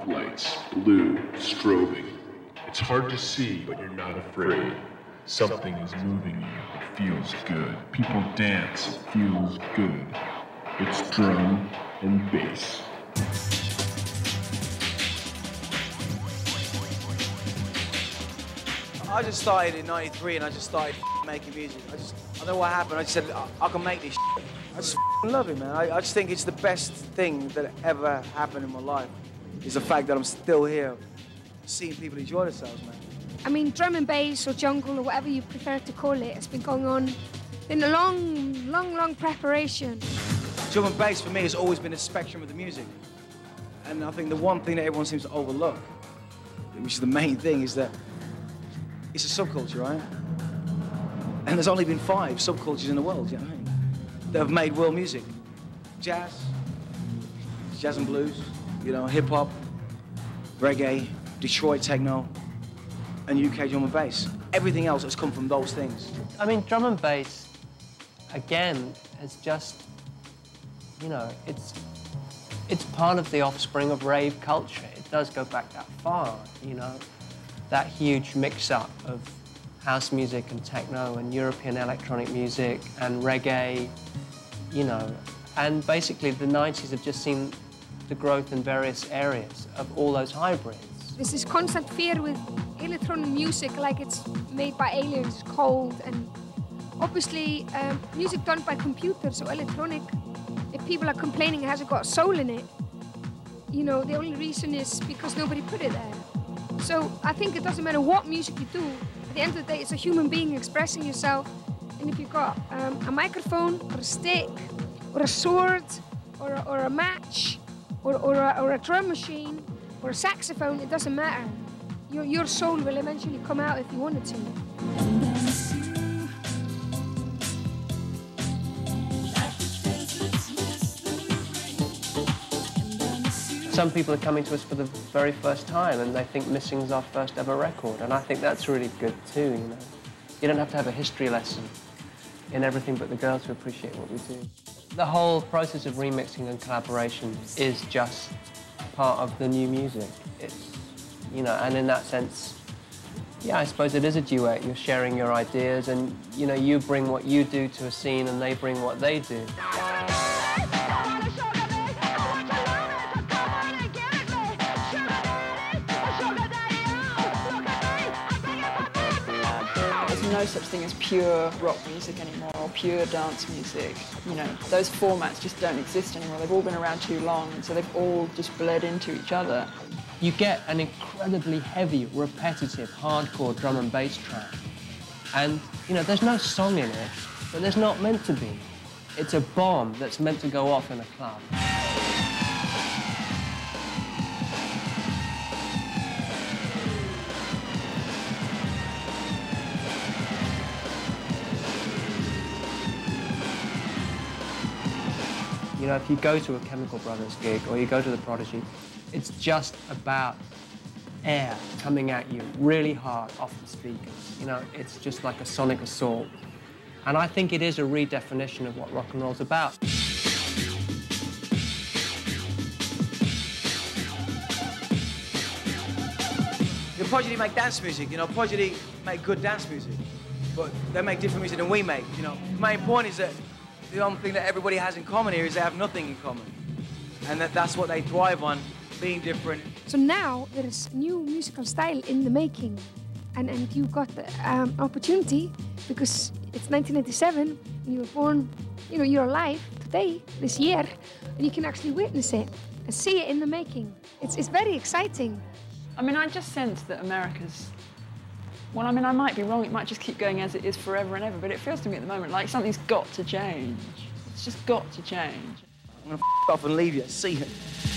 off lights, blue, strobing. It's hard to see, but you're not afraid. Something is moving you. It feels good. People dance. It feels good. It's drum and bass. I just started in '93 and I just started making music. I don't know what happened. I just said, I can make this shit. I just love it, man. I just think it's the best thing that ever happened in my life, is the fact that I'm still here, seeing people enjoy themselves, man. I mean, drum and bass or jungle or whatever you prefer to call it, it's been going on in a long preparation. Drum and bass for me has always been a spectrum of the music. And I think the one thing that everyone seems to overlook, which is the main thing, is that it's a subculture, right? And there's only been 5 subcultures in the world, you know what I mean, that have made world music. Jazz and blues, you know, hip-hop, reggae, Detroit techno, and UK drum and bass. Everything else has come from those things. I mean, drum and bass, again, is just, you know, it's part of the offspring of rave culture. It does go back that far, you know, that huge mix-up of house music and techno and European electronic music and reggae, you know. And basically, the 90s have just seen the growth in various areas of all those hybrids. There's this constant fear with electronic music, like it's made by aliens, cold, and obviously music done by computers or electronic, if people are complaining it hasn't got a soul in it, you know, the only reason is because nobody put it there. So I think it doesn't matter what music you do, at the end of the day it's a human being expressing yourself, and if you've got a microphone or a stick or a sword or a match or a drum machine or a saxophone, it doesn't matter. Your soul will eventually come out if you want it to. Some people are coming to us for the very first time and they think Missing's our first ever record, and I think that's really good too, you know. You don't have to have a history lesson in everything but the girls to appreciate what we do. The whole process of remixing and collaboration is just part of the new music. It's, you know, and in that sense, yeah, I suppose it is a duet. You're sharing your ideas and, you know, you bring what you do to a scene and they bring what they do. No such thing as pure rock music anymore, or pure dance music. You know, those formats just don't exist anymore. They've all been around too long, and so they've all just bled into each other. You get an incredibly heavy, repetitive, hardcore drum and bass track. And, you know, there's no song in it, but there's not meant to be. It's a bomb that's meant to go off in a club. You know, if you go to a Chemical Brothers gig or you go to the Prodigy, it's just about air coming at you really hard off the speakers. You know, it's just like a sonic assault. And I think it is a redefinition of what rock and roll's about. The Prodigy make dance music, you know, Prodigy make good dance music, but they make different music than we make, you know. The main point is that the only thing that everybody has in common here is they have nothing in common. And that's what they thrive on, being different. So now there is new musical style in the making. And you got the opportunity, because it's 1997, and you were born, you know, you're alive today, this year, and you can actually witness it and see it in the making. It's very exciting. I mean, I just sense that America's, well, I mean, I might be wrong, it might just keep going as it is forever and ever, but it feels to me at the moment like something's got to change. It's just got to change. I'm gonna off and leave you, see you.